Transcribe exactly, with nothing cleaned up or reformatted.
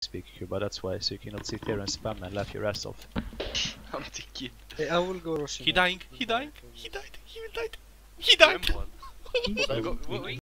speak Cuba, that's why, so you cannot sit here and spam and laugh your ass off. I'm the kid. Hey, I will go Russian. He dying, he dying, he died, he will die. He died! Go, what,